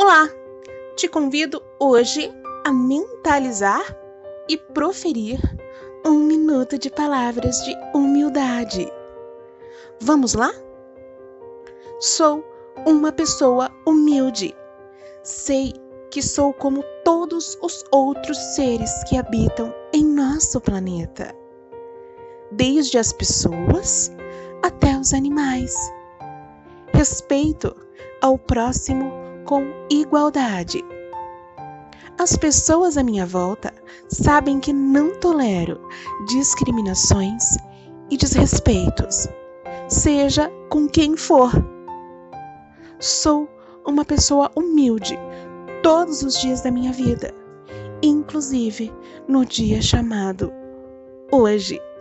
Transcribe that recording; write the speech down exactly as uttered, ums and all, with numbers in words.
Olá! Te convido hoje a mentalizar e proferir um minuto de palavras de humildade. Vamos lá? Sou uma pessoa humilde. Sei que sou como todos os outros seres que habitam em nosso planeta, desde as pessoas até os animais. Respeito ao próximo com igualdade. As pessoas à minha volta sabem que não tolero discriminações e desrespeitos, seja com quem for. Sou uma pessoa humilde todos os dias da minha vida, inclusive no dia chamado hoje.